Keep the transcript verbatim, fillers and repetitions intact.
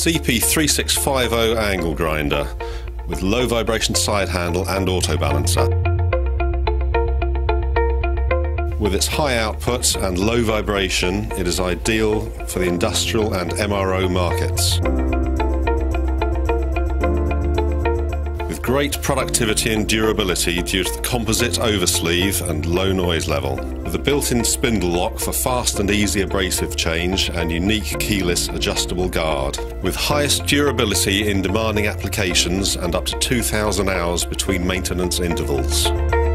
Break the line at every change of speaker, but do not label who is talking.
C P thirty-six fifty angle grinder with low vibration side handle and auto balancer. With its high output and low vibration, it is ideal for the industrial and M R O markets. With great productivity and durability due to the composite oversleeve and low noise level. With a built-in spindle lock for fast and easy abrasive change and unique keyless adjustable guard. With highest durability in demanding applications and up to two thousand hours between maintenance intervals.